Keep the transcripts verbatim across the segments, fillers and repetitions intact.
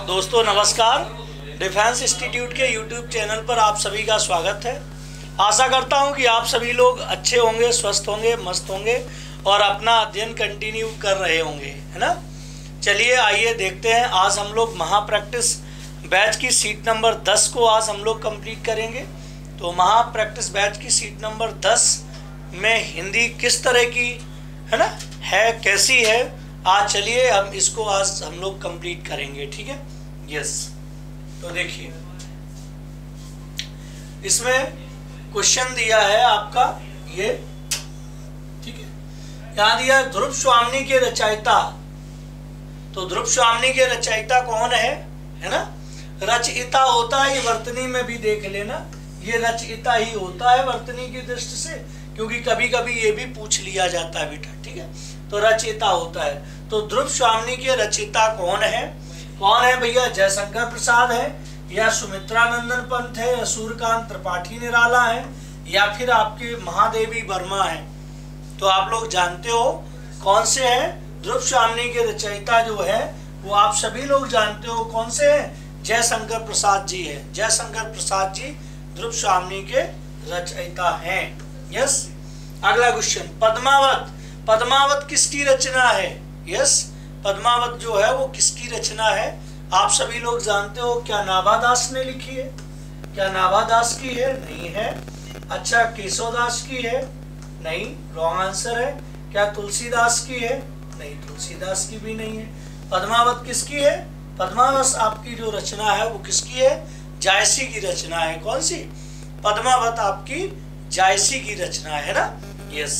दोस्तों नमस्कार। Defence institute के यूट्यूब चैनल पर आप सभी का स्वागत है। आशा करता हूं कि आप सभी लोग अच्छे होंगे, स्वस्थ होंगे, मस्त होंगे और अपना अध्ययन कंटिन्यू कर रहे होंगे, है ना। चलिए आइए देखते हैं। आज हम लोग महा प्रैक्टिस बैच की सीट नंबर दस को आज हम लोग कंप्लीट करेंगे। तो महा प्रैक्टिस बैच की सीट नंबर दस में हिंदी किस तरह की है ना है, कैसी है, आज चलिए हम इसको आज हम लोग कंप्लीट करेंगे। ठीक है, यस। तो देखिए इसमें क्वेश्चन दिया है आपका ये, ठीक है। यहाँ दिया है ध्रुव स्वामिनी के रचयिता। तो ध्रुव स्वामिनी के रचयिता कौन है, है ना। रचयिता होता है, ये वर्तनी में भी देख लेना, ये रचयिता ही होता है वर्तनी की दृष्टि से, क्योंकि कभी कभी ये भी पूछ लिया जाता है बेटा, ठीक है। तो रचयिता होता है। तो ध्रुव स्वामिनी के रचयिता कौन है, कौन है भैया? जयशंकर प्रसाद है, या सुमित्रानंदन पंत है, या सूर्यकांत त्रिपाठी निराला है, या फिर आपके महादेवी वर्मा है। तो आप लोग जानते हो कौन से हैं। ध्रुव स्वामिनी के रचयिता जो है वो आप सभी लोग जानते हो कौन से हैं, जयशंकर प्रसाद जी है। जयशंकर प्रसाद जी ध्रुव स्वामिनी के रचयिता हैं। यस। अगला क्वेश्चन, पद्मावत। पद्मावत किसकी रचना है? यस, पद्मावत जो है वो किसकी रचना है? आप सभी लोग जानते हो। क्या नाभादास ने लिखी है? क्या नाभादास की है? नहीं है। अच्छा, केशवदास की है? नहीं, रॉन्ग आंसर है। क्या तुलसीदास की है? नहीं, तुलसीदास की भी नहीं है। पद्मावत किसकी है? पद्मावत आपकी जो रचना है वो किसकी है? जायसी की रचना है। कौन सी? पद्मावत आपकी जायसी की रचना है ना। यस,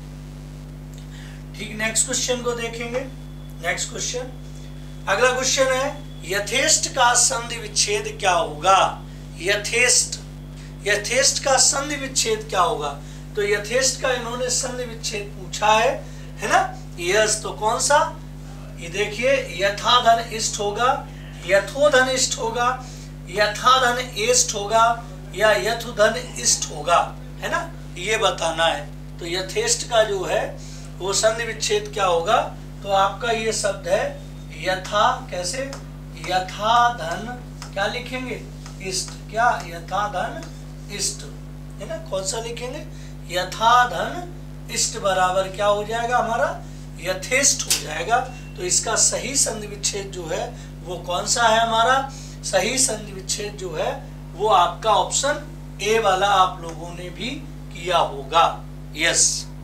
ठीक। नेक्स्ट क्वेश्चन को देखेंगे। नेक्स्ट क्वेश्चन, अगला क्वेश्चन है यथेष्ट का संधि विच्छेद क्या होगा? यथेष्ट, यथेष्ट का संधि विच्छेद क्या होगा? तो यथेष्ट का इन्होंने संधि विच्छेद पूछा है, है ना। यस, तो कौन सा? ये देखिए, यथाधन इष्ट होगा, यथोधन इष्ट होगा, यथाधन एष्ट होगा, या यथुधन इष्ट होगा, है ना। ये बताना है। तो यथेष्ट का जो है वो संधि विच्छेद क्या होगा? तो आपका ये शब्द है यथा, कैसे? यथा धन, क्या लिखेंगे? इष्ट। क्या? यथा धन इष्ट, है ना। कौन सा लिखेंगे? यथा धन इष्ट बराबर क्या हो जाएगा हमारा? यथेष्ट हो जाएगा। तो इसका सही संधि विच्छेद जो है वो कौन सा है हमारा? सही संधि विच्छेद जो है वो आपका ऑप्शन ए वाला आप लोगों ने भी किया होगा। यस,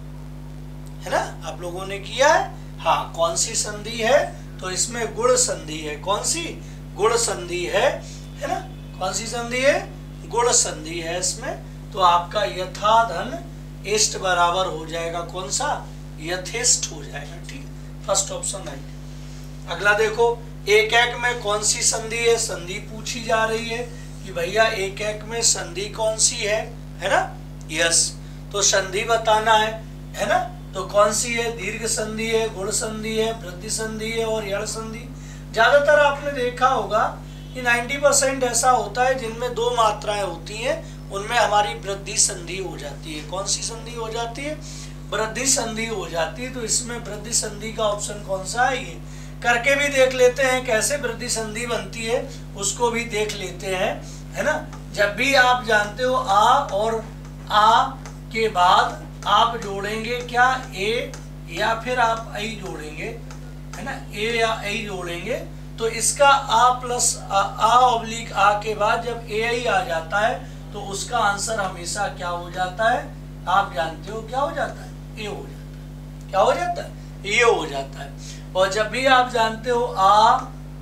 है ना, आप लोगों ने किया है। हाँ, कौन सी संधि है? तो इसमें गुण संधि है। कौन सी? गुण संधि है, है ना। कौन सी संधि है? गुण संधि है इसमें। तो आपका यथा धन इष्ट बराबर हो जाएगा कौन सा? यथेष्ट हो जाएगा। ठीक, फर्स्ट ऑप्शन राइट। अगला देखो, एक एक में कौन सी संधि है? संधि पूछी जा रही है कि भैया एक एक में संधि कौन सी है, है ना। यस, तो संधि बताना है, है ना। तो कौन सी है? दीर्घ संधि है, गुण संधि है, वृद्धि संधि है और यण संधि। ज्यादातर आपने देखा होगा कि नब्बे परसेंट ऐसा होता है जिनमें दो मात्राएं होती हैं, उनमें हमारी वृद्धि संधि हो जाती है। कौन सी संधि हो जाती है? वृद्धि संधि हो जाती है। तो इसमें वृद्धि संधि का ऑप्शन कौन सा है? ये करके भी देख लेते हैं कैसे वृद्धि संधि बनती है, उसको भी देख लेते हैं, है ना। जब भी आप जानते हो आ और आ के बाद आप जोड़ेंगे क्या? ए, या फिर आप आई जोड़ेंगे, है ना। ए या आई जोड़ेंगे तो इसका आ प्लस आ, आ ऑब्लिक आ के बाद जब ए आई आ जाता है तो उसका आंसर हमेशा क्या हो जाता है? आप जानते हो क्या हो जाता है? ए हो जाता है। क्या हो जाता है? ए हो जाता है। और जब भी आप जानते हो आ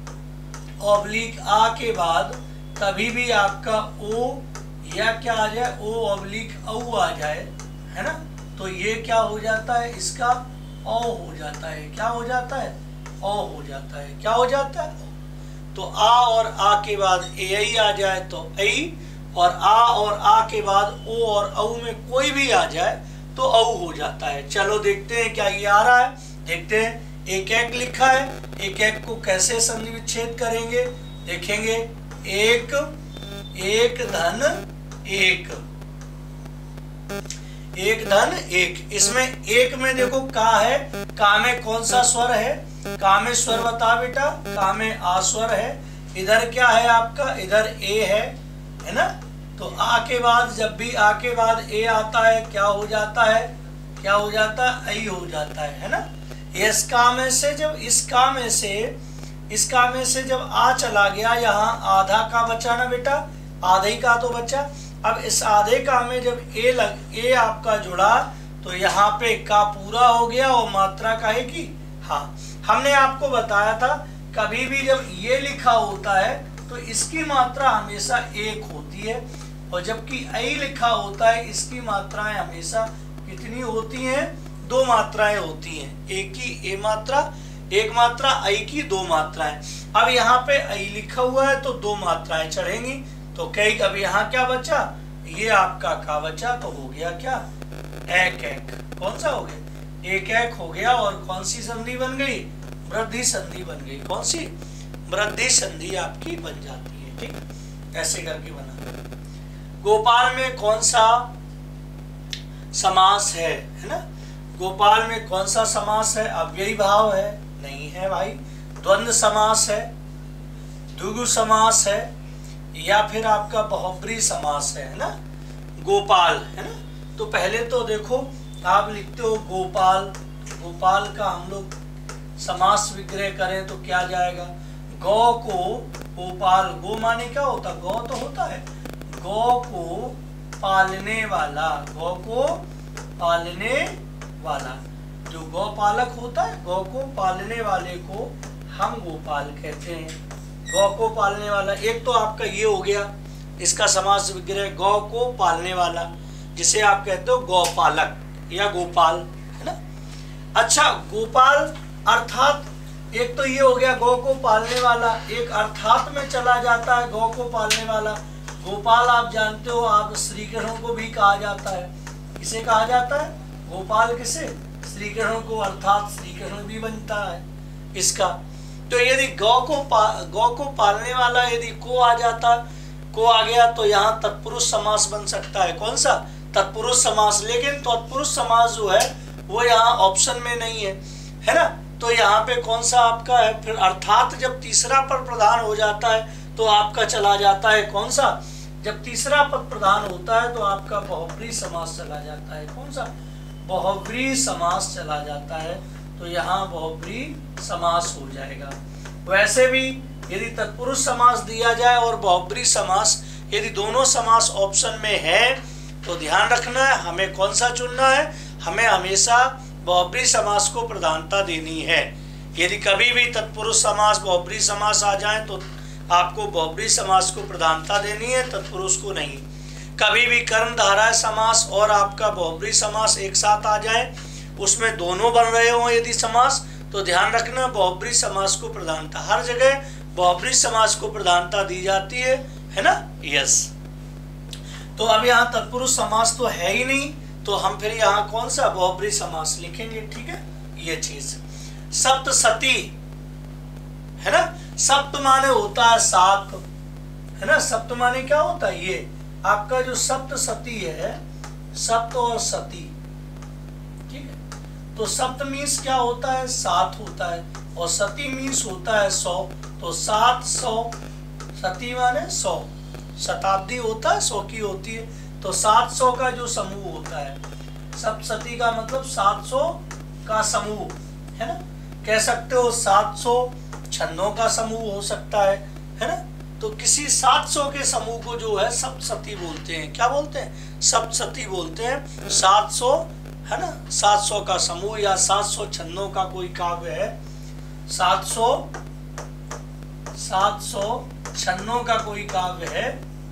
ऑब्लिक आ के बाद कभी भी आपका ओ या क्या आ जाए? ओ ऑब्लिक औ आ जाए, है ना। तो ये क्या हो जाता है? इसका औ हो जाता है। क्या हो जाता है? औ हो जाता है। क्या हो जाता है? तो आ और आ के बाद ए आई आ जाए तो आई, और आ और आ के बाद ओ और औ में कोई भी आ जाए तो औ हो जाता है। चलो देखते हैं क्या ये आ रहा है। देखते हैं, एक एक लिखा है, एक एक को कैसे संधि विच्छेद करेंगे देखेंगे। एक, एक धन एक, एक धन एक। इसमें एक में देखो का है, का में कौन सा स्वर है? का में स्वर बता बेटा, का में आ स्वर है, इधर क्या है आपका, इधर ए है है ना। तो आ के बाद जब भी आ के बाद ए आता है क्या हो जाता है, क्या हो जाता है, आई हो जाता है है ना। इसका में से जब इसका में से इसका में से जब आ चला गया, यहाँ आधा का बचा ना बेटा, आधे का तो बचा। अब इस आधे का में जब ए लग ए आपका जुड़ा तो यहाँ पे का पूरा हो गया और मात्रा का है कि हाँ। हमने आपको बताया था कभी भी जब ये लिखा होता है तो इसकी मात्रा हमेशा एक होती है, और जबकि आई लिखा होता है इसकी मात्राएं हमेशा कितनी होती हैं, दो मात्राएं होती हैं। एक की ए मात्रा, एक मात्रा, आई की दो मात्राएं। अब यहाँ पे आई लिखा हुआ है तो दो मात्राएं चढ़ेंगी, तो कई अब यहाँ क्या बचा, ये आपका का बचा, तो हो गया क्या, एक एक। कौन सा हो गया, एक एक हो गया। और कौन सी संधि बन गई, वृद्धि संधि बन गई। कौन सी, वृद्धि संधि आपकी बन जाती है। ठीक, ऐसे करके बना। गोपाल में कौन सा समास है, है ना। गोपाल में कौन सा समास है, अव्ययी भाव है, नहीं है भाई। द्वंद्व समास है, द्विगु समास है, या फिर आपका बहुब्री समास है, है ना। गोपाल है ना। तो पहले तो देखो आप लिखते हो गोपाल, गोपाल का हम लोग समास विग्रह करें तो क्या जाएगा, गौ को गोपाल, गो माने क्या होता, गौ तो होता है, गौ को पालने वाला, गौ को पालने वाला, जो गौ पालक होता है, गौ को पालने वाले को हम गोपाल कहते हैं। गौ को पालने वाला, एक तो आपका ये हो गया इसका समास विग्रह, गौ को पालने वाला, जिसे आप कहते हो गौपालक या गोपाल, है ना। अच्छा, गोपाल अर्थात एक तो ये हो गया गौ को पालने वाला, एक अर्थात में चला जाता है गौ को पालने वाला। गोपाल आप जानते हो, आप श्री कृष्ण को भी कहा जाता है, किसे कहा जाता है, गोपाल किसे, श्री कृष्ण को, अर्थात श्री कृष्ण भी बनता है इसका। तो यदि गौ को पा, गौ को पालने वाला यदि को आ जाता, को आ गया तो यहाँ तत्पुरुष समास बन सकता है। कौन सा, तत्पुरुष समास। लेकिन तत्पुरुष समास जो है वो यहाँ ऑप्शन में नहीं है, है ना। तो यहाँ पे कौन सा आपका है, फिर अर्थात जब तीसरा पद प्रधान हो जाता है तो आपका चला जाता है कौन सा, जब तीसरा पद प्रधान होता है तो आपका बहुब्री समास चला जाता है। कौन सा, बहुब्री समास चला जाता है, तो यहाँ बहुब्री समास हो जाएगा। वैसे भी यदि तत्पुरुष समास दिया जाए और बहुब्री समास, यदि दोनों समास ऑप्शन में है तो ध्यान रखना है हमें कौन सा चुनना है, हमें हमेशा बहुब्री समास को प्रधानता देनी है। यदि कभी भी तत्पुरुष समास बहुब्री समास आ जाए तो आपको बहुब्री समास को प्रधानता देनी है, तत्पुरुष को नहीं। कभी भी कर्मधारय समास और आपका बहुब्री समास एक साथ आ जाए, उसमें दोनों बन रहे हो यदि समास, तो ध्यान रखना बहुब्री समास को प्रधानता, हर जगह बहुब्री समास को प्रधानता दी जाती है, है ना। यस, तो अब यहाँ तत्पुरुष समास तो है ही नहीं, तो हम फिर यहाँ कौन सा बहुब्री समास लिखेंगे। ठीक है, ये चीज सप्तसती, है ना। सप्त माने होता है सात, है ना। सप्त माने क्या होता है, ये आपका जो सप्तसती है, सप्त और सती, ठीक है। तो सप्त मीन्स क्या होता है, सात होता है, और सती मीन्स होता है सौ। तो सात सौ, सती माने सौ, शताब्दी होता है, सौ की होती है, तो सात सौ का जो समूह होता है, सप्तसती का मतलब सात सौ का समूह, है ना। कह सकते हो सात सौ छंदों का समूह हो सकता है, है ना। तो किसी सात सौ के समूह को जो है सप्तसती बोलते हैं। क्या बोलते हैं, सप्तसती बोलते हैं। सात सौ, है ना, सात सौ का समूह या सात सौ छंदों का कोई काव्य है, सात सौ सात सौ छन्नों का कोई काव्य है,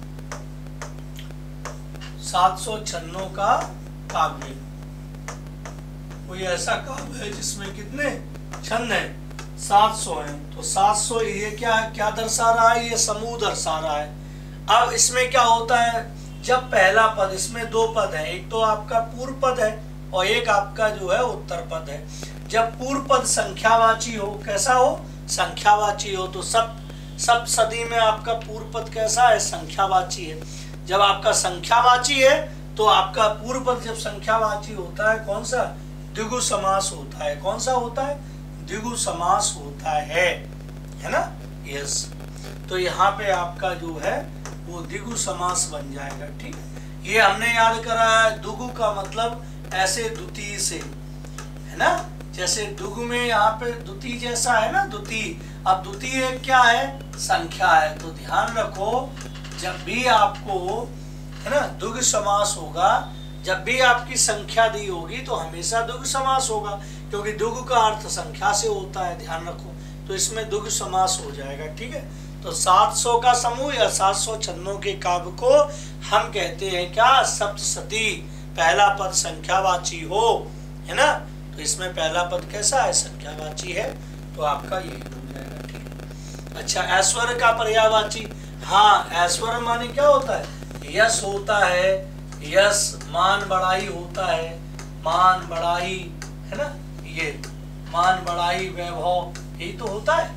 सात सौ छन्नों का काव्य, कोई ऐसा काव्य है जिसमें कितने छंद हैं, सात सौ हैं। तो सात सौ ये क्या है, क्या दर्शा रहा है, ये समूह दर्शा रहा है। अब इसमें क्या होता है, जब पहला पद, इसमें दो पद हैं, एक तो आपका पूर्व पद है और एक आपका जो है उत्तर पद है। जब पूर्व पद संख्यावाची हो, कैसा हो, संख्यावाची हो, तो सब सप्तसती में आपका पूर्व पद कैसा है, संख्यावाची है। जब आपका संख्यावाची है तो आपका पूर्व पद जब संख्यावाची होता है, कौन सा, द्विगु समास होता है। कौन सा होता है, द्विगु समास होता है, है ना। यस, तो यहाँ पे आपका जो है वो द्विगु समास बन जाएगा। ठीक है, ये हमने याद करा है। दुगु का मतलब ऐसे द्वितीय से, है ना, जैसे दुगु में यहाँ पे द्वितीय जैसा है ना, द्वितीय। अब द्वितीय क्या है? संख्या है। तो ध्यान रखो, जब भी आपको, है ना, द्विगु समास होगा, जब भी आपकी संख्या दी होगी तो हमेशा द्विगु समास होगा, क्योंकि द्विगु का अर्थ संख्या से होता है, ध्यान रखो। तो इसमें द्विगु समास हो जाएगा। ठीक है, तो सात सौ का समूह या सात सौ छन्नों के काव्य को हम कहते हैं क्या? सप्तशती। पहला पद संख्यावाची हो, है ना, तो इसमें पहला पद कैसा है? संख्यावाची है, तो आपका यही हो जाएगा। ठीक है, अच्छा, ऐश्वर्य का पर्यायवाची। हाँ, ऐश्वर्य माने क्या होता है? यश होता है, यश मान बढ़ाई होता है, मान बढ़ाई, है ना, ये मान बढ़ाई वैभव, यही तो होता है।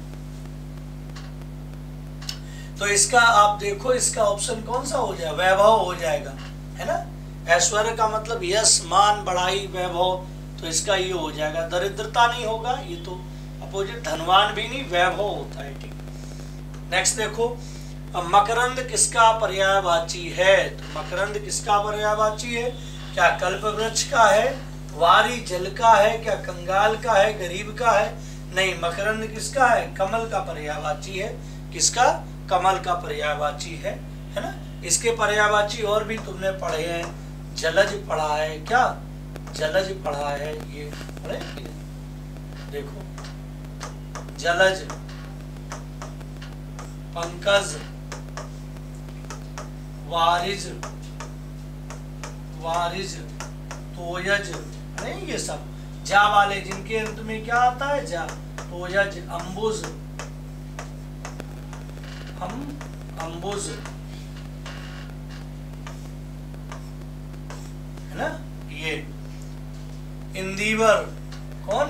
तो इसका आप देखो, इसका ऑप्शन कौन सा हो जाएगा? वैभव हो जाएगा, है ना। ऐश्वर्य का मतलब यश मान बढ़ाई वैभव, तो इसका ये हो जाएगा। दरिद्रता नहीं होगा, ये तो अपोजिट, धनवान भी नहीं, वैभव होता है। ठीक, नेक्स्ट देखो, मकरंद किसका पर्यायवाची है? तो मकरंद किसका पर्यायवाची है? क्या कल्प वृक्ष का है, वारी जल का है, क्या कंगाल का है, गरीब का है? नहीं, मकरंद किसका है? कमल का पर्यायवाची है। किसका? कमल का पर्यायवाची है, है ना। इसके पर्यायवाची और भी तुमने पढ़े हैं, जलज पढ़ा है, क्या जलज पढ़ा है, ये पढ़े? देखो, जलज, पंकज, वारिज, वारिज, तोयज, नहीं, ये सब जा वाले जिनके अंत में क्या आता है? जा, तोयज, अंबुज, हम अंबुज, है ना, ये इंदिवर, कौन?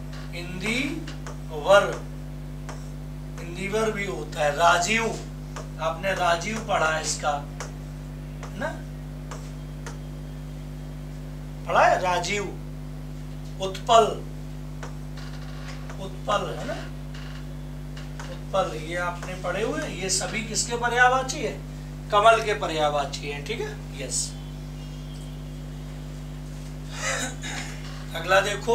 इंदिवर, इंदिवर भी होता है। राजीव, आपने राजीव पढ़ा है, इसका, है ना, पढ़ा है राजीव। उत्पल, उत्पल, है ना, उत्पल, ये आपने पढ़े हुए। ये सभी किसके पर्यायवाची है? कमल के पर्यायवाची है। ठीक है, यस। अगला देखो,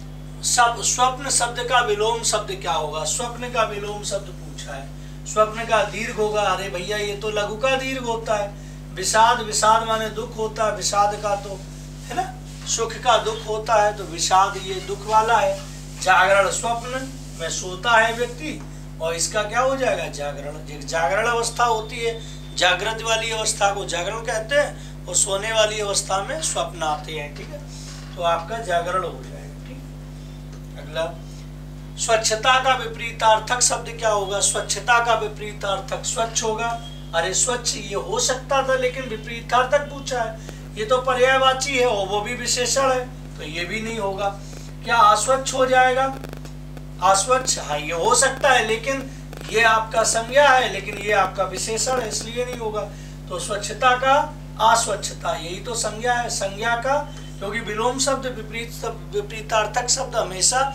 सब स्वप्न शब्द का विलोम शब्द क्या होगा? स्वप्न का विलोम शब्द पूछा है। स्वप्न का दीर्घ होगा, अरे भैया ये तो लघु का दीर्घ होता है। विषाद, विषाद माने दुख होता है, विषाद का तो, है ना, सुख का दुख होता है, तो विषाद ये दुख वाला है। जागरण, स्वप्न में सोता है व्यक्ति, और इसका क्या हो जाएगा? जागरण। जागरण अवस्था होती है, जागृत वाली अवस्था को जागरण कहते हैं, और सोने वाली अवस्था में स्वप्न आते हैं। ठीक है, तो आपका जागरण हो जाएगा। ठीक, अगला, स्वच्छता का विपरीतार्थक शब्द क्या होगा? स्वच्छता का विपरीतार्थक स्वच्छ होगा। अरे स्वच्छ ये हो सकता था, लेकिन विपरीतार्थक पूछा है, ये तो पर्यायवाची है और वो भी विशेषण है, तो ये भी नहीं होगा। क्या अस्वच्छ हो जाएगा? अस्वच्छ, हाँ ये हो सकता है, लेकिन ये आपका संज्ञा है, लेकिन ये आपका विशेषण है, इसलिए नहीं होगा। तो स्वच्छता का अस्वच्छता, यही तो संज्ञा है, संज्ञा का, क्योंकि विलोम शब्द विपरीत विपरीतार्थक शब्द हमेशा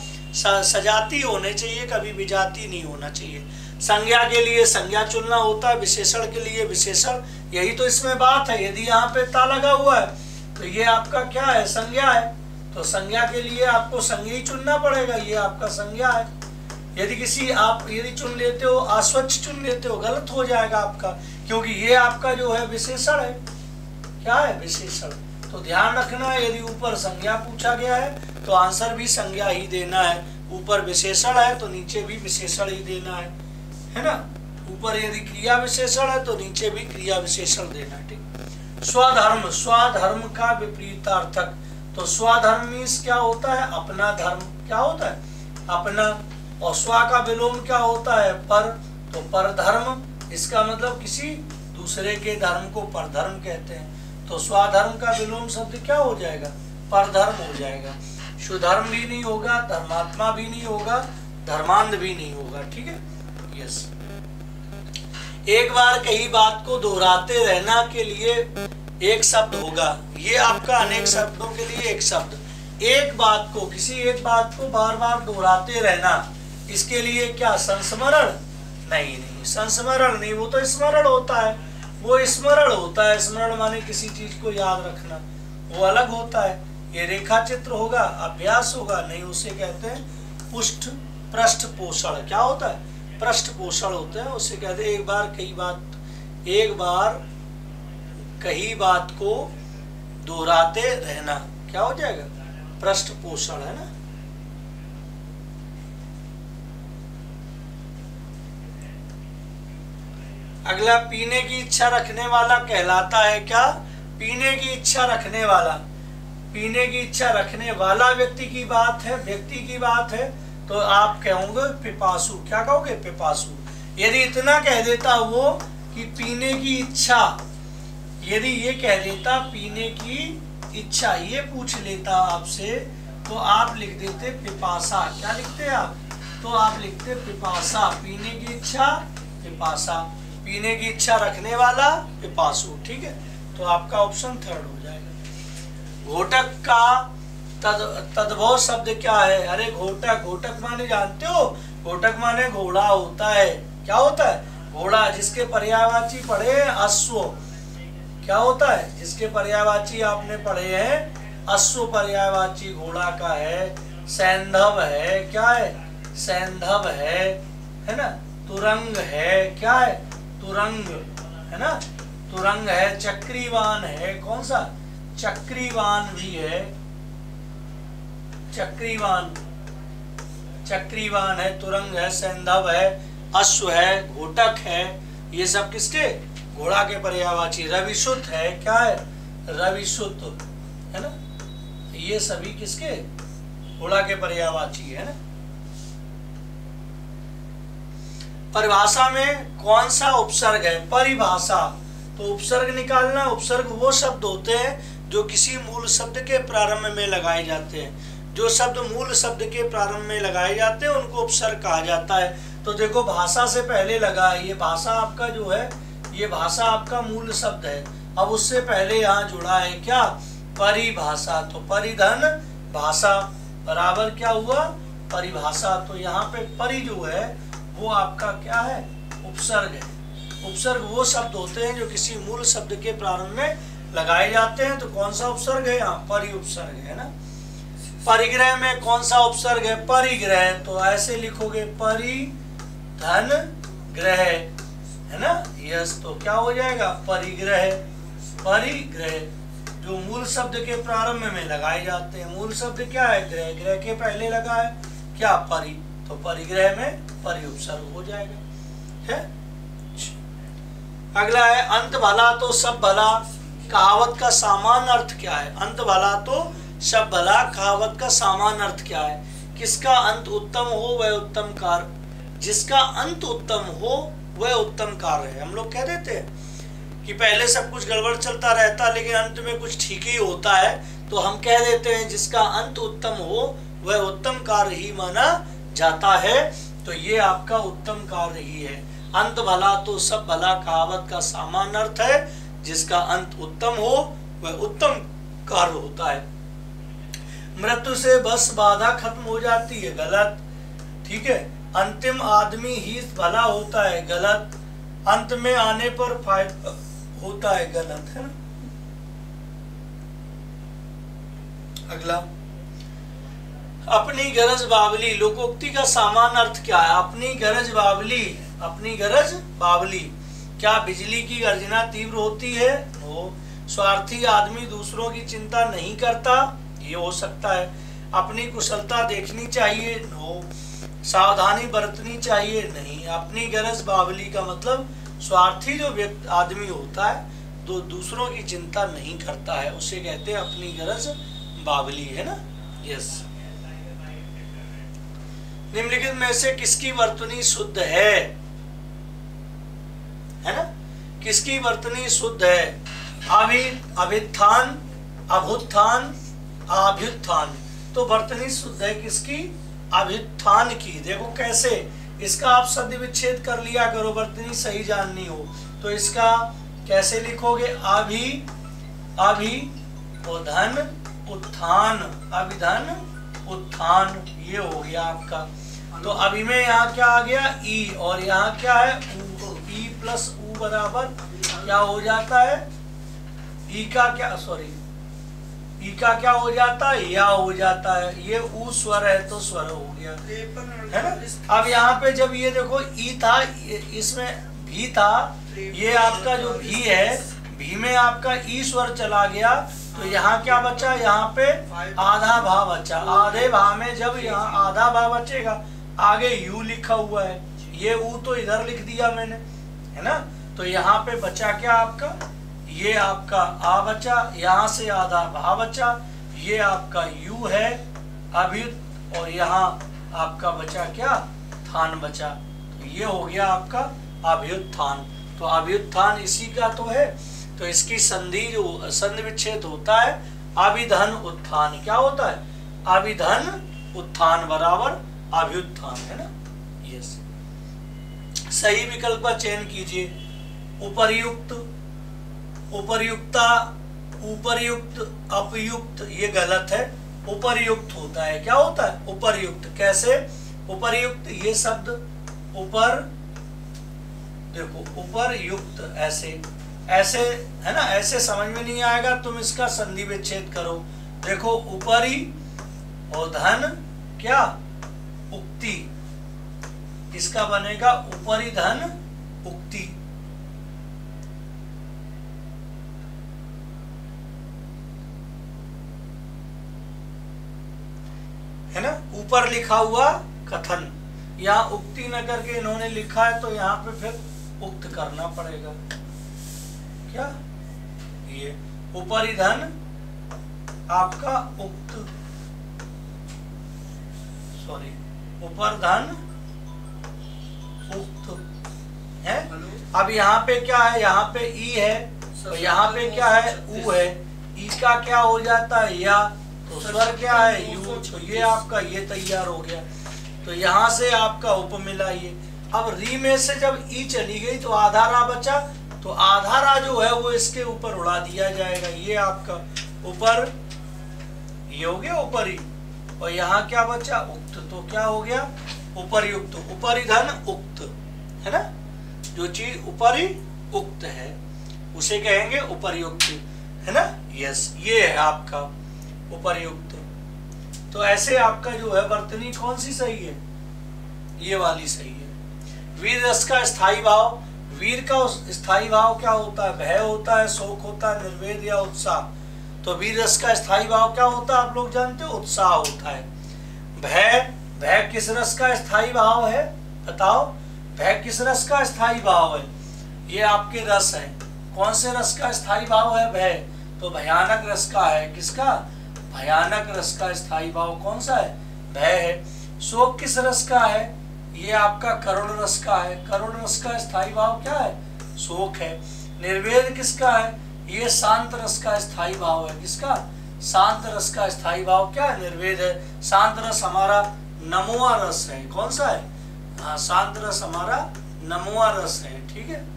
सजाती होने चाहिए, कभी विजाती नहीं होना चाहिए। संज्ञा के लिए संज्ञा चुनना होता है, विशेषण के लिए विशेषण, यही तो इसमें बात है। यदि यहाँ पे ता लगा हुआ है तो ये आपका क्या है? संज्ञा है, तो संज्ञा के लिए आपको संज्ञा ही चुनना पड़ेगा, ये आपका संज्ञा है। यदि किसी आप यदि चुन लेते हो, अस्वच्छ चुन लेते हो, गलत हो जाएगा आपका, क्योंकि ये आपका जो है विशेषण है। क्या है? विशेषण। तो ध्यान रखना, यदि ऊपर संज्ञा पूछा गया है तो आंसर भी संज्ञा ही देना है, ऊपर विशेषण है तो नीचे भी विशेषण ही देना है, है ना। ऊपर यदि क्रिया विशेषण है तो नीचे भी क्रिया विशेषण देना है। ठीक। स्वधर्म, स्वधर्म का विपरीतार्थक, तो स्वधर्म मीन्स क्या होता है? अपना धर्म। क्या होता है? अपना। और स्व का विलोम क्या होता है? पर, तो परधर्म, इसका मतलब किसी दूसरे के धर्म को परधर्म कहते हैं, तो स्वधर्म का विलोम शब्द क्या हो जाएगा? परधर्म हो जाएगा। सुधर्म भी नहीं होगा, धर्मात्मा भी नहीं होगा, धर्मांध भी नहीं होगा। ठीक है, यस। एक बार कही बात को दोहराते रहना के लिए एक शब्द होगा, ये आपका अनेक शब्दों के लिए एक शब्द। एक बात को, किसी एक बात को बार बार दोहराते रहना, इसके लिए क्या? संस्मरण, नहीं नहीं, संस्मरण नहीं, वो तो स्मरण होता है, वो स्मरण होता है। स्मरण माने किसी चीज को याद रखना, वो अलग होता है। ये रेखा चित्र होगा, अभ्यास होगा, नहीं उसे कहते हैं पुष्ट पृष्ठ पोषण। क्या होता है? पृष्ठ पोषण होता है, उसे कहते हैं एक बार कई बात एक बार कही बात को दोहराते रहना। क्या हो जाएगा? पृष्ठ पोषण, है ना। अगला, पीने की इच्छा रखने वाला कहलाता है क्या? पीने की इच्छा रखने वाला, पीने की इच्छा रखने वाला व्यक्ति की बात है, व्यक्ति की बात है, तो आप कहोगे पिपासु। क्या कहोगे? पिपासु। यदि इतना कह देता वो कि पीने की इच्छा, यदि ये कह देता पीने की इच्छा, ये पूछ लेता आपसे, तो आप लिख देते पिपासा। क्या लिखते आप? तो आप लिखते पिपासा। पीने की इच्छा पिपासा, पीने की इच्छा रखने वाला पिपासु। ठीक है, तो आपका ऑप्शन थर्ड हो जाएगा। घोटक का तद तद्भव शब्द क्या है? अरे घोटक, घोटक माने जानते हो? घोटक माने घोड़ा होता है। क्या होता है? घोड़ा। जिसके पर्यायवाची पढ़े अश्व। क्या होता है? जिसके पर्यायवाची आपने पढ़े हैं अश्व, पर्यायवाची घोड़ा का है। सैंधव है, क्या है? सैंधव है, है ना। तुरंग है, क्या है? तुरंग, है ना। तुरंग है। चक्रीवान है, कौन सा? चक्रीवान भी है, चक्रीवान, चक्रीवान है, तुरंग है, सैंधव है, अश्व है, घोटक है। ये सब किसके? घोड़ा के पर्यायवाची। रविशुद्ध है, क्या है? रविशुद्ध, है ना। ये सभी किसके? घोड़ा के पर्यायवाची है ना। परिभाषा में कौन सा उपसर्ग है? परिभाषा, तो उपसर्ग निकालना। उपसर्ग वो शब्द होते हैं जो किसी मूल शब्द के प्रारंभ में लगाए जाते हैं। जो शब्द मूल शब्द के प्रारंभ में लगाए जाते हैं उनको उपसर्ग कहा जाता है। तो देखो, भाषा से पहले लगा है, ये भाषा आपका जो है, ये भाषा आपका मूल शब्द है। अब उससे पहले यहाँ जुड़ा है क्या? परिभाषा। तो परिधन भाषा बराबर क्या हुआ? परिभाषा। तो यहाँ पे परि जो है वो आपका क्या है? उपसर्ग है। उपसर्ग वो शब्द होते हैं जो किसी मूल शब्द के प्रारंभ में लगाए जाते हैं। तो कौन सा उपसर्ग है यहाँ? परि उपसर्ग है ना। परिग्रह में कौन सा उपसर्ग है? परिग्रह। तो ऐसे लिखोगे परिधन ग्रह, है ना। यस, तो क्या हो जाएगा? परिग्रह। परिग्रह जो मूल शब्द के प्रारंभ में लगाए जाते हैं। मूल शब्द क्या है? ग्रह। ग्रह के पहले लगा है क्या? परि। तो परिग्रह में परि उपसर्ग हो जाएगा, है। अगला है, अंत भला तो सब भला कहावत का सामान्य अर्थ क्या है? अंत भला तो सब भला कहावत का सामान्य अर्थ क्या है? किसका अंत उत्तम हो वह उत्तम कार्य, जिसका अंत उत्तम हो वह उत्तम कार्य है। हम लोग कह देते हैं कि पहले सब कुछ गड़बड़ चलता रहता लेकिन अंत में कुछ ठीक ही होता है, तो हम कह देते हैं जिसका अंत उत्तम हो वह उत्तम कार्य ही माना जाता है। तो ये आपका उत्तम कार्य ही है। अंत भला तो सब भला कहावत का सामान्य अर्थ है, जिसका अंत उत्तम हो वह उत्तम कार्य होता है। मृत्यु से बस बाधा खत्म हो जाती है, गलत। ठीक है। अंतिम आदमी ही भला होता है, गलत। अंत में आने पर फायदा होता है, गलत, है ना। अगला, अपनी गरज बावली लोकोक्ति का सामान्य अर्थ क्या है? अपनी गरज बावली, अपनी गरज बावली। क्या बिजली की गर्जना तीव्र होती है? नो। स्वार्थी आदमी दूसरों की चिंता नहीं करता, ये हो सकता है। अपनी कुशलता देखनी चाहिए? नो। सावधानी बरतनी चाहिए? नहीं। अपनी गरज बावली का मतलब स्वार्थी जो व्यक्ति आदमी होता है, जो दूसरों की चिंता नहीं करता है, उसे कहते हैं अपनी गरज बावली, है ना। यस। निम्नलिखित में से किसकी वर्तनी शुद्ध है? है ना। किसकी वर्तनी शुद्ध है? अभि अभित्थान, अभुत्थान, अभ्युत्थान। तो वर्तनी शुद्ध है किसकी? अभ्युत्थान की। देखो कैसे, इसका आप शब्द विच्छेद कर लिया करो, वर्तनी सही जाननी हो तो इसका कैसे लिखोगे? अभि अभि उधन उत्थान, अभिधन उत्थान, ये हो गया आपका। तो अभी में यहाँ क्या आ गया ई, और यहाँ क्या है ऊ, ई प्लस ऊ बराबर क्या हो जाता है, ई का क्या सॉरी ई का क्या हो जाता है, या हो जाता है। ये ऊ स्वर है तो स्वर हो गया, है ना। अब यहाँ पे जब ये देखो ई था, इसमें भी था, ये आपका जो भी है, भी में आपका ई स्वर चला गया, तो यहाँ क्या बचा, यहाँ पे आधा भा बचा। आधे भा में जब यहाँ आधा भा बचेगा, आगे यू लिखा हुआ है, ये ऊ तो इधर लिख दिया मैंने, है ना। तो यहाँ पे बचा क्या आपका, ये आपका आ बचा, यहाँ से आधा भा बचा, ये आपका यू है अभ्युत, और यहाँ आपका बचा क्या, थान बचा। तो ये हो गया आपका अभ्युत्थान। तो अभ्युत्थान इसी का तो है। तो इसकी संधि जो संधि विच्छेद होता है अभिधन उत्थान, क्या होता है, अभिधन उत्थान बराबर अभ्युत्थान, है ना। यस, सही विकल्प का चयन कीजिए। उपर्युक्त, उपर्युक्ता, उपर्युक्त, अपयुक्त ये गलत है, उपर्युक्त होता है। क्या होता है उपर्युक्त, कैसे उपर्युक्त, ये शब्द ऊपर देखो, उपर्युक्त ऐसे ऐसे है ना, ऐसे समझ में नहीं आएगा, तुम इसका संधि विच्छेद करो। देखो ऊपरी और धन क्या उक्ति, इसका बनेगा ऊपरी धन उक्ति, है ना। ऊपर लिखा हुआ कथन, यहाँ उक्ति न करके इन्होंने लिखा है, तो यहाँ पे फिर उक्त करना पड़ेगा। क्या ये ऊपरी धन आपका उक्त, सॉरी ऊपर धन उक्त है। अब यहाँ पे क्या है, यहाँ पे ई है, तो यहाँ पे क्या है ऊ है, ई का क्या हो जाता है या, तो स्वर क्या है यू, तो ये आपका ये तैयार हो गया। तो यहाँ से आपका उप मिला ये। अब री में से जब ई चली गई तो आधा रा बचा, तो आधा रा जो है वो इसके ऊपर उड़ा दिया जाएगा, ये आपका ऊपर, ये हो गया ऊपरी, और यहाँ क्या बचा उक्त, तो क्या हो गया उपर्युक्त, ऊपरी धन उक्त, है ना। जो चीज ऊपरी उक्त है उसे कहेंगे उपर्युक्त, है ना। यस, ये है आपका उपर्युक्त। तो ऐसे आपका जो है वर्तनी कौन सी सही है, ये वाली सही है। वीर रस का स्थायी भाव, वीर का स्थायी भाव क्या होता है, भय होता है, शोक होता है, निर्वेद या उत्साह। तो वीर रस का स्थायी भाव क्या होता है, आप लोग जानते हो, उत्साह होता है। भय, भय किस रस का स्थायी भाव है, बताओ, भय किस रस का स्थायी भाव है, ये आपके रस है। कौन से रस का स्थायी भाव है भय, तो भयानक रस का है। किसका, भयानक रस का स्थायी भाव कौन सा है, भय है। शोक किस रस का है, ये आपका करुण रस का है। करुण रस का स्थायी भाव क्या है, शोक है। निर्वेद किसका है, ये शांत रस का स्थायी भाव है। किसका, शांत रस का स्थायी भाव क्या है, निर्वेद है। शांत रस हमारा नमोआ रस है। कौन सा है, हाँ शांत रस हमारा नमोआ रस है, ठीक है।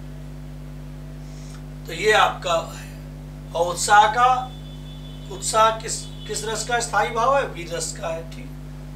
तो ये आपका है। और उत्साह का, उत्साह किस किस रस का स्थायी भाव है, वीर रस का है, ठीक।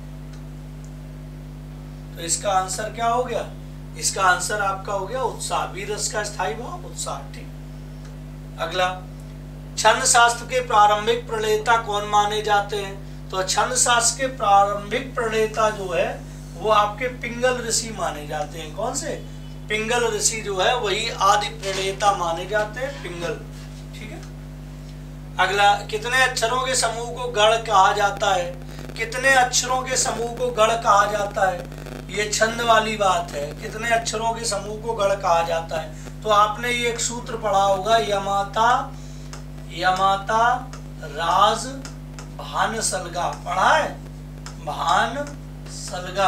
तो इसका आंसर क्या हो गया, इसका आंसर आपका हो गया उत्साह, वीर रस का स्थायी भाव उत्साह, ठीक। अगला, छंद शास्त्र के प्रारंभिक प्रणेता कौन माने जाते हैं, तो छंद शास्त्र के प्रारंभिक प्रणेता जो है वो आपके पिंगल ऋषि माने जाते हैं। कौन से, पिंगल ऋषि जो है वही आदि प्रणेता माने जाते हैं, पिंगल, ठीक है। अगला, कितने अक्षरों के समूह को गढ़ कहा जाता है, कितने अक्षरों के समूह को गढ़ कहा जाता है, ये छंद वाली बात है। कितने अक्षरों के समूह को गढ़ कहा जाता है, तो आपने ये एक सूत्र पढ़ा होगा, यमाता, यमाता राज भान सलगा, पढ़ा है, भान सलगा।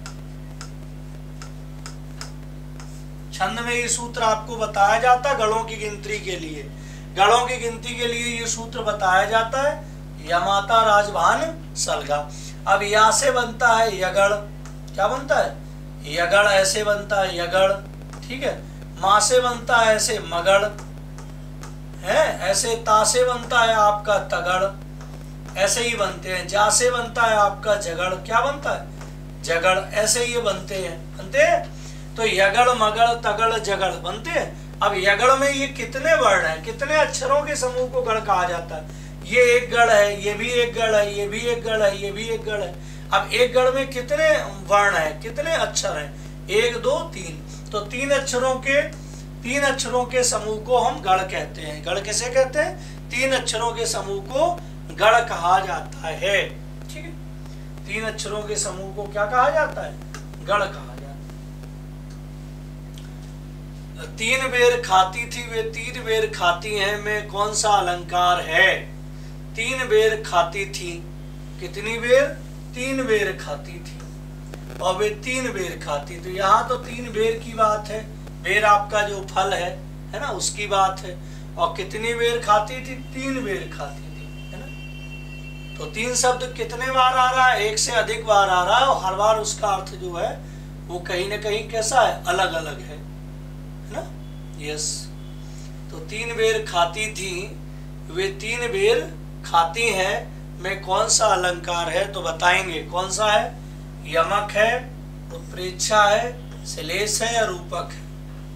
छंद में ये सूत्र आपको बताया जाता है गढ़ों की गिनती के लिए, गढ़ों की गिनती के लिए ये सूत्र बताया जाता है, यमाता राजभान सलगा। अब या से बनता है यगड़, क्या बनता है, यगड़ ऐसे बनता है यगड़, ठीक है। माँ से बनता है ऐसे मगड़ है, ऐसे ता से बनता है आपका तगड़, ऐसे ही बनते हैं। जा से बनता है आपका जगड़, क्या बनता है, जगड़, ऐसे ये बनते हैं, बनते हैं। तो यगड़ मगड़ तगड़ जगड़ बनते हैं। अब यगड़ में ये कितने वर्ण हैं, कितने अक्षरों के समूह को गढ़ कहा जाता है? ये एक गढ़ है, ये भी एक गढ़ है, ये भी एक गढ़ है, ये भी एक गढ़ है। अब एक गढ़ में कितने वर्ण है, कितने अक्षर हैं? एक दो तीन। तो तीन अक्षरों के तीन अक्षरों के समूह को हम गढ़ कहते हैं। गढ़ किसे कहते हैं? तीन अक्षरों के समूह को गढ़ कहा जाता है। ठीक है, तीन अक्षरों के समूह को क्या कहा जाता है? गढ़ कहा जाता है। तीन बेर खाती थी वे तीन बेर खाती हैं, में कौन सा अलंकार है? तीन बेर खाती थी, कितनी बेर? तीन बेर खाती थी, और वे तीन बेर खाती। तो यहाँ तो तीन बेर की बात है, बेर आपका जो फल है है ना, उसकी बात है। और कितनी बेर खाती थी? तीन बेर खाती थी, है ना। तो तीन शब्द कितने बार आ रहा है? एक से अधिक बार आ रहा है, और हर बार उसका अर्थ जो है वो कहीं ना कहीं कैसा है? अलग अलग है, है ना। यस, तो तीन बेर खाती थी वे तीन बेर खाती हैं, में कौन सा अलंकार है? तो बताएंगे कौन सा है। यमक है, उत्प्रेक्षा है, श्लेष है या रूपक है?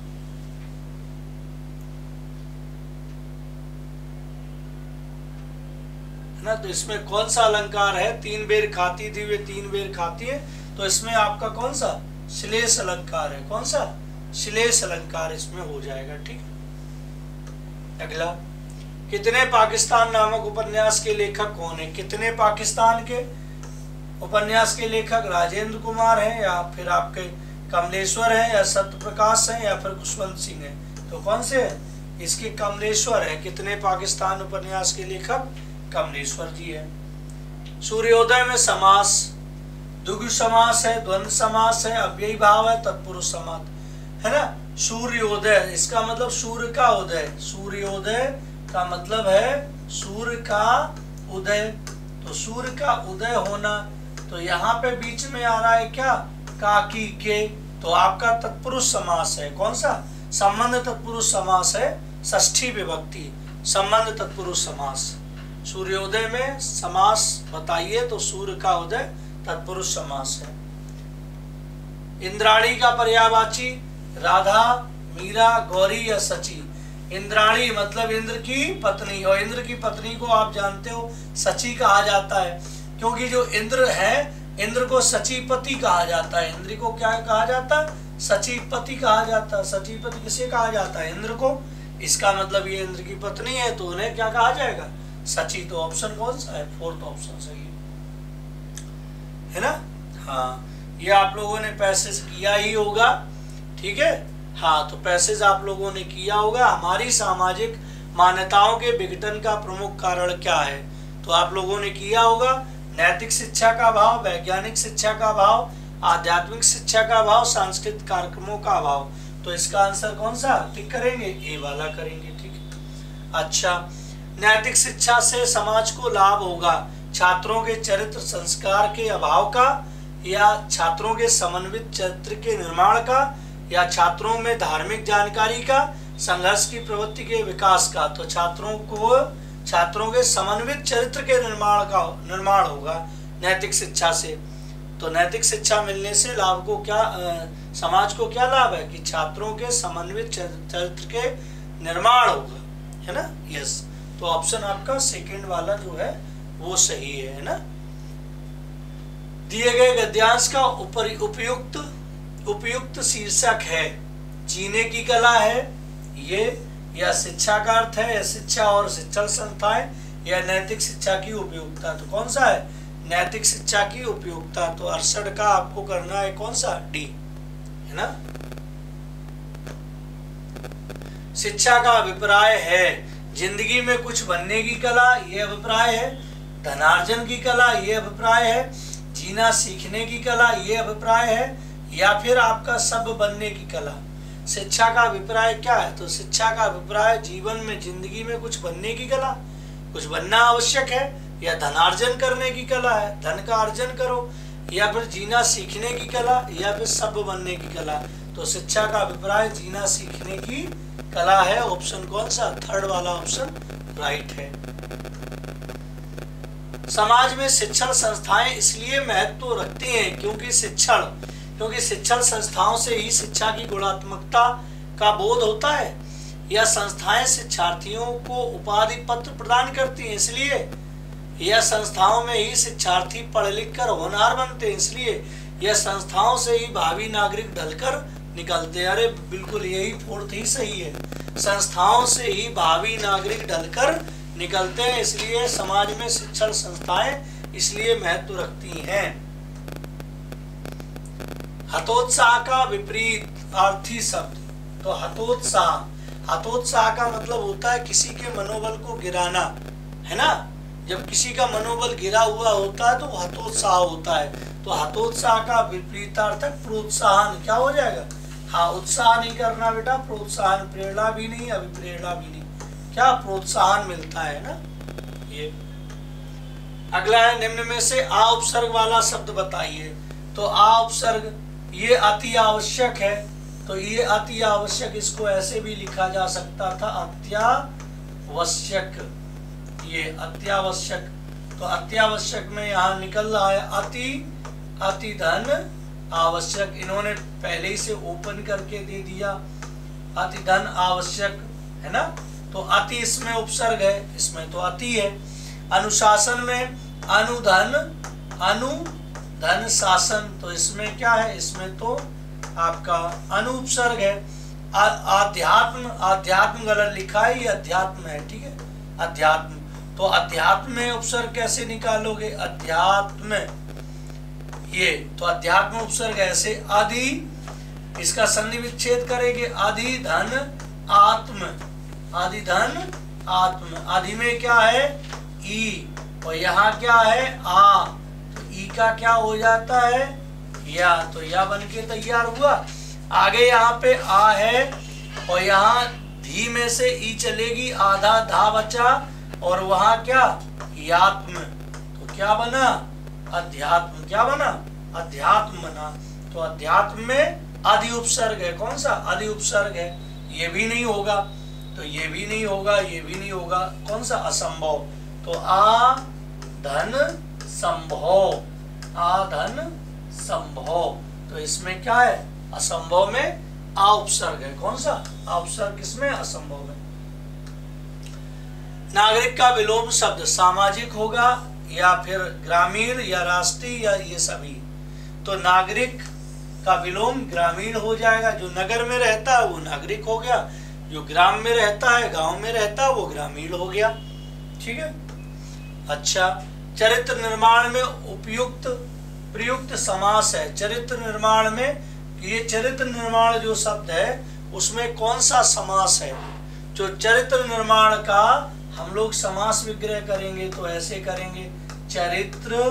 ना, तो इसमें कौन सा अलंकार है? तीन बेर खाती थी वे तीन बेर खाती है, तो इसमें आपका कौन सा? श्लेष अलंकार है। कौन सा? श्लेष अलंकार इसमें हो जाएगा। ठीक है, अगला, कितने पाकिस्तान नामक उपन्यास के लेखक कौन है? कितने पाकिस्तान के उपन्यास के लेखक राजेंद्र कुमार हैं, या फिर आपके कमलेश्वर हैं, या सत्य प्रकाश हैं, या फिर खुशवंत सिंह हैं? तो कौन से हैं? इसके कमलेश्वर है। कितने पाकिस्तान उपन्यास के लेखक? कमलेश्वर जी है। सूर्योदय में समास, द्विगु समास है, द्वंद्व समास है, अव्ययी भाव है, तत्पुरुष समास है ना। सूर्योदय, इसका मतलब सूर्य का उदय। सूर्योदय का मतलब है सूर्य का उदय। तो सूर्य का उदय होना, तो यहाँ पे बीच में आ रहा है क्या? काकी के। तो आपका तत्पुरुष समास है। कौन सा? संबंध तत्पुरुष समास है, षष्ठी विभक्ति, संबंध तत्पुरुष समास। सूर्योदय में समास बताइए, तो सूर्य का उदय तत्पुरुष समास है। इंद्राणी का पर्यायवाची राधा, मीरा, गौरी या सची? इंद्राणी मतलब इंद्र की पत्नी, और इंद्र की पत्नी को आप जानते हो सची कहा जाता है, क्योंकि जो इंद्र है, इंद्र को सचीपति कहा जाता है। इंद्र को क्या कहा जाता है? सचीपति कहा जाता है। सचीपति किसे कहा जाता है? इंद्र को। इसका मतलब ये इंद्र की पत्नी है, तो उन्हें क्या कहा जाएगा? सची। तो ऑप्शन कौन सा है? फोर्थ ऑप्शन सही है ना। हाँ, ये आप लोगों ने पैसेज किया ही होगा। ठीक है, हाँ, तो पैसेज आप लोगों ने किया होगा। हमारी सामाजिक मान्यताओं के विघटन का प्रमुख कारण क्या है? तो आप लोगों ने किया होगा। नैतिक शिक्षा का अभाव, वैज्ञानिक शिक्षा का अभाव, आध्यात्मिक शिक्षा का अभाव, सांस्कृतिक कार्यक्रमों का अभाव। तो इसका आंसर कौन सा टिक करेंगे? ए वाला करेंगे। ठीक है, अच्छा, नैतिक शिक्षा से समाज को लाभ होगा छात्रों के चरित्र संस्कार के अभाव का, या छात्रों के समन्वित चरित्र के निर्माण का, या छात्रों में धार्मिक जानकारी का, संघर्ष की प्रवृत्ति के विकास का? तो छात्रों को छात्रों के समन्वित चरित्र के निर्माण का निर्माण होगा नैतिक शिक्षा से। तो नैतिक शिक्षा मिलने से लाभ को क्या आ, समाज को क्या लाभ है? कि छात्रों के समन्वित चरित्र के निर्माण होगा, है ना। यस, तो ऑप्शन आपका सेकंड वाला जो है वो सही है, है ना। दिए गए गद्यांश का ऊपर उपयुक्त उपयुक्त शीर्षक है जीने की कला है ये, या शिक्षा का अर्थ है, या शिक्षा और शिक्षण संस्थाएं, या नैतिक शिक्षा की उपयोगिता? तो कौन सा है? नैतिक शिक्षा की उपयोगिता। तो अड़सठ का आपको करना है कौन सा? डी, है ना। शिक्षा का अभिप्राय है जिंदगी में कुछ बनने की कला, ये अभिप्राय है। धनार्जन की कला, ये अभिप्राय है। जीना सीखने की कला, ये अभिप्राय है। या फिर आपका सब बनने की कला। शिक्षा का अभिप्राय क्या है? तो शिक्षा का अभिप्राय जीवन में, जिंदगी में कुछ बनने की कला, कुछ बनना आवश्यक है, या धनार्जन करने की कला है, धन का अर्जन करो, या फिर जीना सीखने की कला, या फिर सब बनने की कला। तो शिक्षा का अभिप्राय जीना सीखने की कला है। ऑप्शन कौन सा? थर्ड वाला ऑप्शन राइट है। समाज में शिक्षण संस्थाएं इसलिए महत्व रखती हैं क्योंकि शिक्षण क्योंकि शिक्षण संस्थाओं से ही शिक्षा की गुणात्मकता का बोध होता है। यह संस्थाएं शिक्षार्थियों को उपाधि पत्र प्रदान करती हैं, इसलिए यह संस्थाओं में ही शिक्षार्थी पढ़ लिख कर होनहार बनते हैं, इसलिए यह संस्थाओं से ही भावी नागरिक ढलकर निकलते हैं। अरे बिल्कुल यही फोर्थ ही सही है, संस्थाओं से ही भावी नागरिक ढलकर निकलते हैं, इसलिए समाज में शिक्षण संस्थाएं इसलिए महत्व रखती हैं। हतोत्साह का विपरीत अर्थी शब्द, तो हतोत्साह हतोत्साह का मतलब होता है किसी के मनोबल को गिराना, है ना। जब किसी का मनोबल गिरा हुआ होता है तो हतोत्साह होता है। तो हतोत्साह का विपरीतार्थक प्रोत्साहन क्या हो जाएगा? हाँ, उत्साह नहीं करना बेटा, प्रोत्साहन, प्रेरणा भी नहीं, अभिप्रेरणा भी नहीं, क्या प्रोत्साहन मिलता है ना। ये अगला है, निम्न में से आ उपसर्ग वाला शब्द बताइए। तो आ उपसर्ग ये अति आवश्यक है, तो ये अति आवश्यक, इसको ऐसे भी लिखा जा सकता था अत्यावश्यक, ये अत्यावश्यक। तो अत्यावश्यक में यहाँ निकल रहा है अति अति धन आवश्यक, इन्होंने पहले ही से ओपन करके दे दिया, अति धन आवश्यक, है ना। तो अति इसमें उपसर्ग है, इसमें तो अति है। अनुशासन में अनुधन अनुधन शासन, तो इसमें क्या है? इसमें तो आपका अनुपसर्ग है। आध्यात्म आध्यात्म गलत लिखा है, ये अध्यात्म है, ठीक है, अध्यात्म। तो अध्यात्म में उपसर्ग कैसे निकालोगे? अध्यात्म, ये तो अध्यात्म उपसर्ग ऐसे, आदि इसका संधि विच्छेद करेंगे, आदि धन आत्म, आदि धन आत्म। आदि में क्या है? ई, और यहाँ क्या है? आ, तो ई का क्या हो जाता है? या, तो या बन के तैयार हुआ। आगे यहाँ पे आ है और यहाँ धी में से ई चलेगी, आधा धा बचा, और वहाँ क्या? यात्म, तो क्या बना? अध्यात्म, क्या बना? अध्यात्म बना। तो अध्यात्म में आदि उपसर्ग है, कौन सा? आदि उपसर्ग है, ये भी नहीं होगा, तो ये भी नहीं होगा, ये भी नहीं होगा, कौन सा? असंभव। तो आ धन संभव, आ धन संभव, तो इसमें क्या है? असंभव में आ उपसर्ग है, कौन सा? आ उपसर्ग किसमें? असंभव में। नागरिक का विलोम शब्द सामाजिक होगा या फिर ग्रामीण या राष्ट्रीय या ये सभी। तो नागरिक का विलोम ग्रामीण हो जाएगा, जो नगर में रहता है वो नागरिक हो गया, जो ग्राम में रहता है, गांव में रहता है, वो ग्रामीण हो गया, ठीक है। अच्छा, चरित्र निर्माण में उपयुक्त प्रयुक्त समास है। चरित्र निर्माण में, ये चरित्र निर्माण जो शब्द है उसमें कौन सा समास है? जो चरित्र निर्माण का हम लोग समास विग्रह करेंगे तो ऐसे करेंगे, चरित्र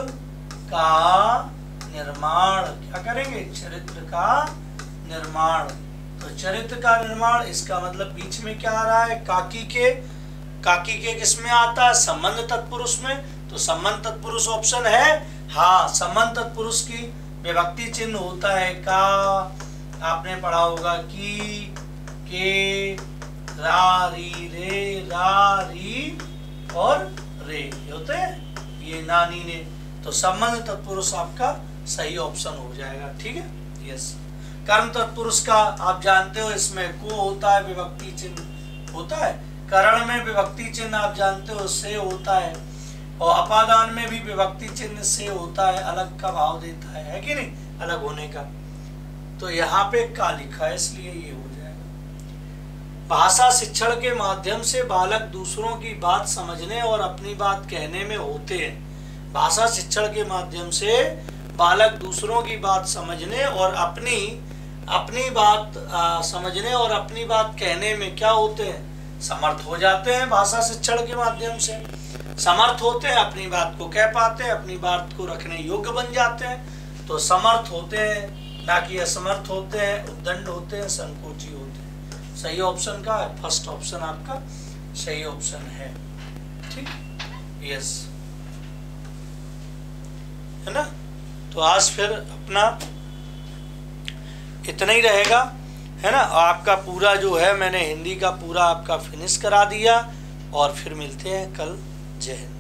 का निर्माण, क्या करेंगे? चरित्र का निर्माण। तो चरित्र का निर्माण, इसका मतलब बीच में क्या आ रहा है? काकी के, काकी के किस में आता है? संबंध तत्पुरुष में। तो संबंध तत्पुरुष ऑप्शन है, हाँ, संबंध तत्पुरुष की विभक्ति चिन्ह होता है का, आपने पढ़ा होगा की, के, रा, री, रे, रा, री और रे होते हैं, ये नानी ने। तो संबंध तत्पुरुष आपका सही ऑप्शन हो जाएगा, ठीक है। यस, कर्म तत्पुरुष का आप जानते हो, इसमें को होता है, विभक्ति चिन्ह होता है। करण में विभक्ति चिन्ह आप जानते हो, से होता है, और अपादान में भी विभक्ति चिन्ह से होता है, अलग का भाव देता है, है कि नहीं, अलग होने का। तो यहाँ पे का लिखा है, इसलिए ये हो जाएगा। भाषा शिक्षण के माध्यम से बालक दूसरों की बात समझने और अपनी बात कहने में होते हैं। भाषा शिक्षण के माध्यम से बालक दूसरों की बात समझने और अपनी अपनी बात आ, समझने और अपनी बात कहने में क्या होते हैं? समर्थ हो जाते हैं। भाषा शिक्षण के माध्यम से समर्थ होते हैं, अपनी बात को कह पाते हैं, अपनी बात को रखने योग्य बन जाते हैं। तो समर्थ होते हैं, ना कि असमर्थ होते हैं, उद्दंड होते हैं, संकोची होते हैं। सही ऑप्शन का फर्स्ट ऑप्शन आपका सही ऑप्शन है, ठीक, यस, है ना। तो आज फिर अपना इतना ही रहेगा, है ना। आपका पूरा जो है मैंने हिंदी का पूरा आपका फिनिश करा दिया, और फिर मिलते हैं कल। जय हिंद।